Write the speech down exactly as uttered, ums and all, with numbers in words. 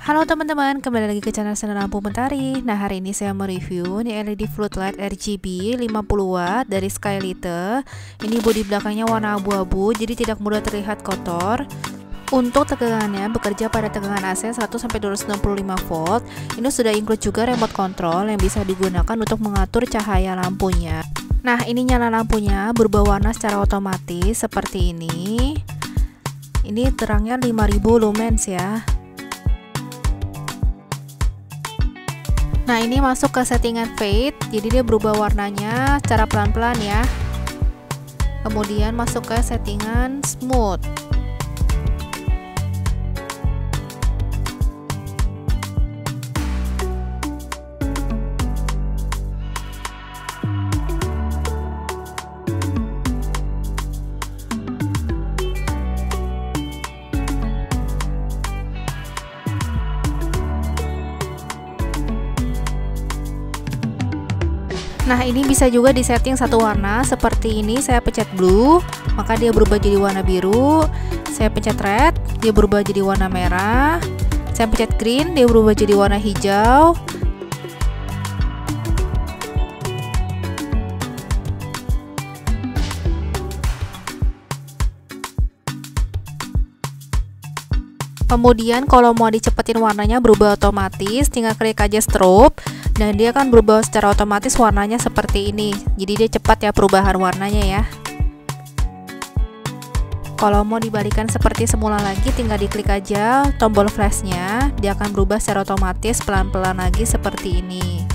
Halo teman-teman, kembali lagi ke channel Sena Lampu Mentari. Nah, hari ini saya mau review ini L E D floodlight R G B lima puluh watt dari Skylight. Ini bodi belakangnya warna abu-abu, jadi tidak mudah terlihat kotor. Untuk tegangannya bekerja pada tegangan A C seratus sampai dua ratus enam puluh lima volt. Ini sudah include juga remote control yang bisa digunakan untuk mengatur cahaya lampunya. Nah, ini nyala lampunya berubah warna secara otomatis seperti ini. Ini terangnya lima ribu lumens ya. Nah, ini masuk ke settingan fade, jadi dia berubah warnanya secara pelan-pelan ya. Kemudian masuk ke settingan smooth. Nah, ini bisa juga disetting satu warna seperti ini. Saya pencet blue, maka dia berubah jadi warna biru. Saya pencet red, dia berubah jadi warna merah. Saya pencet green, dia berubah jadi warna hijau. Kemudian kalau mau dicepetin warnanya berubah otomatis, tinggal klik aja strobe dan dia akan berubah secara otomatis warnanya seperti ini. Jadi dia cepat ya perubahan warnanya ya. Kalau mau dibalikan seperti semula lagi, tinggal diklik aja tombol flashnya, dia akan berubah secara otomatis pelan-pelan lagi seperti ini.